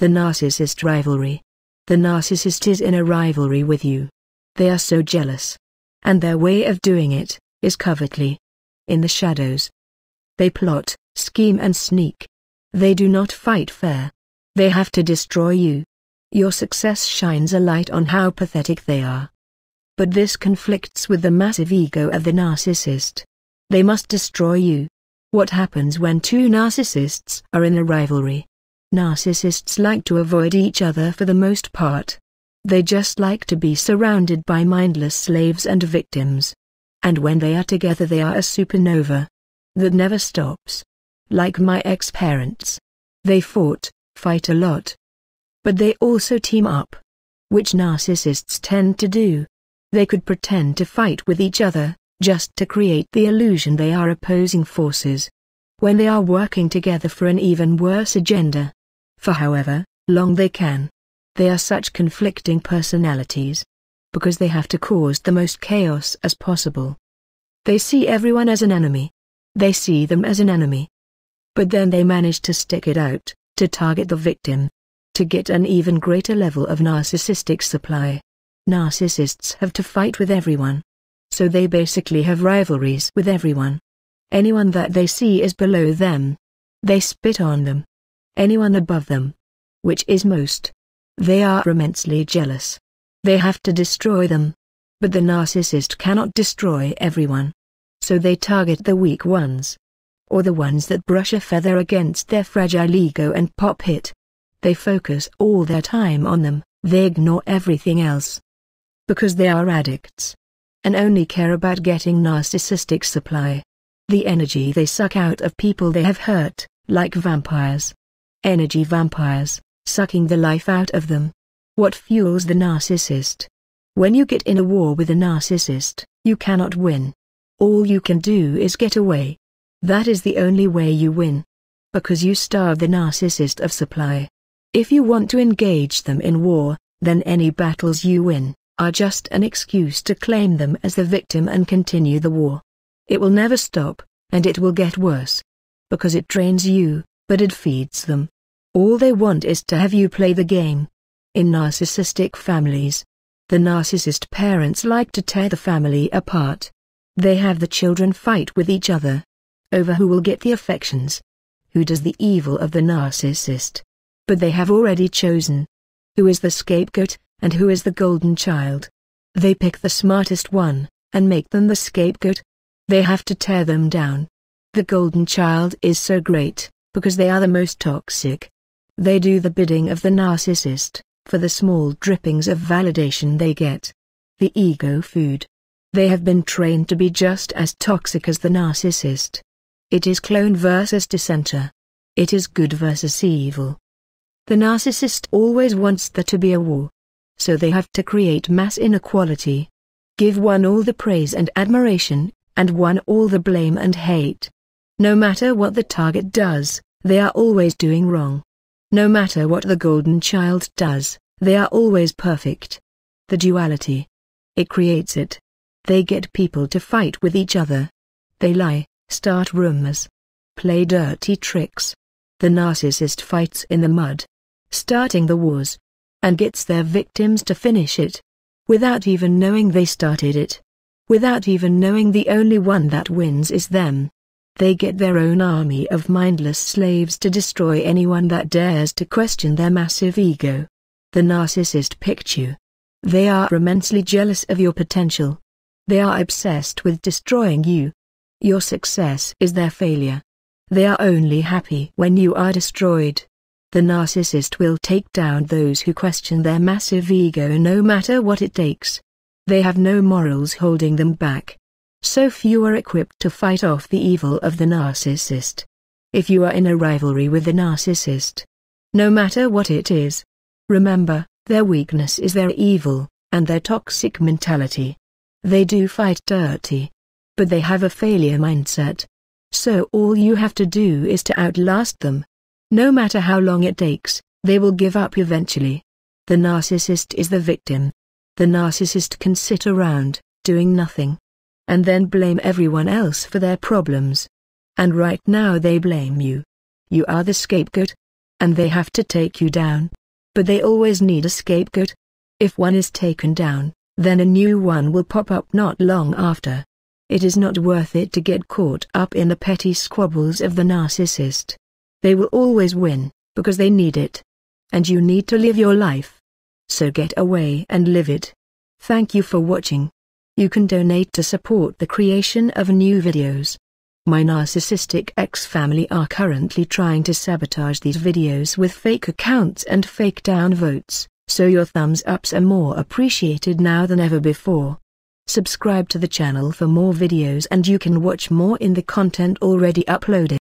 The Narcissist Rivalry. The narcissist is in a rivalry with you. They are so jealous. And their way of doing it is covertly. In the shadows. They plot, scheme and sneak. They do not fight fair. They have to destroy you. Your success shines a light on how pathetic they are. But this conflicts with the massive ego of the narcissist. They must destroy you. What happens when two narcissists are in a rivalry? Narcissists like to avoid each other for the most part. They just like to be surrounded by mindless slaves and victims. And when they are together they are a supernova that never stops. Like my ex-parents. They fight a lot. But they also team up. Which narcissists tend to do. They could pretend to fight with each other, just to create the illusion they are opposing forces. When they are working together for an even worse agenda. For however long they can. They are such conflicting personalities. Because they have to cause the most chaos as possible. They see everyone as an enemy. They see them as an enemy. But then they manage to stick it out, to target the victim. To get an even greater level of narcissistic supply. Narcissists have to fight with everyone. So they basically have rivalries with everyone. Anyone that they see is below them. They spit on them. Anyone above them. Which is most. They are immensely jealous. They have to destroy them. But the narcissist cannot destroy everyone. So they target the weak ones. Or the ones that brush a feather against their fragile ego and pop it. They focus all their time on them, they ignore everything else. Because they are addicts. And only care about getting narcissistic supply. The energy they suck out of people they have hurt, like vampires. Energy vampires, sucking the life out of them. What fuels the narcissist? When you get in a war with a narcissist, you cannot win. All you can do is get away. That is the only way you win. Because you starve the narcissist of supply. If you want to engage them in war, then any battles you win are just an excuse to claim them as the victim and continue the war. It will never stop, and it will get worse. Because it drains you, but it feeds them. All they want is to have you play the game. In narcissistic families, the narcissist parents like to tear the family apart. They have the children fight with each other. Over who will get the affections. Who does the evil of the narcissist. But they have already chosen. Who is the scapegoat, and who is the golden child. They pick the smartest one, and make them the scapegoat. They have to tear them down. The golden child is so great, because they are the most toxic. They do the bidding of the narcissist, for the small drippings of validation they get. The ego food. They have been trained to be just as toxic as the narcissist. It is clone versus dissenter. It is good versus evil. The narcissist always wants there to be a war. So they have to create mass inequality. Give one all the praise and admiration, and one all the blame and hate. No matter what the target does, they are always doing wrong. No matter what the golden child does, they are always perfect. The duality. It creates it. They get people to fight with each other. They lie, start rumors, play dirty tricks. The narcissist fights in the mud, starting the wars, and gets their victims to finish it. Without even knowing they started it. Without even knowing the only one that wins is them. They get their own army of mindless slaves to destroy anyone that dares to question their massive ego. The narcissist picked you. They are immensely jealous of your potential. They are obsessed with destroying you. Your success is their failure. They are only happy when you are destroyed. The narcissist will take down those who question their massive ego no matter what it takes. They have no morals holding them back. So few are equipped to fight off the evil of the narcissist. If you are in a rivalry with the narcissist, no matter what it is, remember, their weakness is their evil, and their toxic mentality. They do fight dirty. But they have a failure mindset. So all you have to do is to outlast them. No matter how long it takes, they will give up eventually. The narcissist is the victim. The narcissist can sit around, doing nothing, and then blame everyone else for their problems. And right now they blame you. You are the scapegoat. and they have to take you down. But they always need a scapegoat. If one is taken down, then a new one will pop up not long after. It is not worth it to get caught up in the petty squabbles of the narcissist. They will always win, because they need it. And you need to live your life. So get away and live it. Thank you for watching. You can donate to support the creation of new videos. My narcissistic ex-family are currently trying to sabotage these videos with fake accounts and fake downvotes, so your thumbs ups are more appreciated now than ever before. Subscribe to the channel for more videos and you can watch more in the content already uploaded.